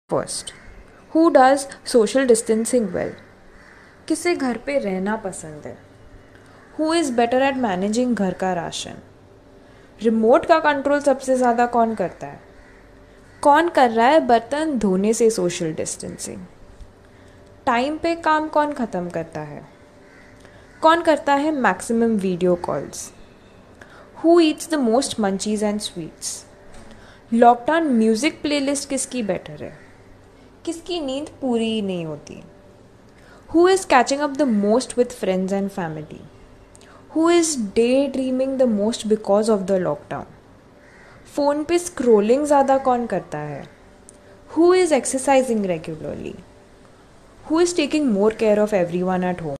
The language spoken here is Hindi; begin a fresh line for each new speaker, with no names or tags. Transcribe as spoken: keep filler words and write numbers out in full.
First, who does social distancing well? किसे घर पे रहना पसंद है? Who is better at managing घर का राशन? रिमोट का कंट्रोल सबसे ज़्यादा कौन करता है? कौन कर रहा है बर्तन धोने से सोशल डिस्टेंसिंग? टाइम पे काम कौन ख़त्म करता है? कौन करता है maximum video calls? Who eats the most munchies and sweets? Lockdown music playlist किसकी बेटर है? किसकी नींद पूरी ही नहीं होती? Who is catching up the most with friends and family? Who is daydreaming the most because of the lockdown? Phone पे स्क्रोलिंग ज़्यादा कौन करता है? Who is exercising regularly? Who is taking more care of everyone at home?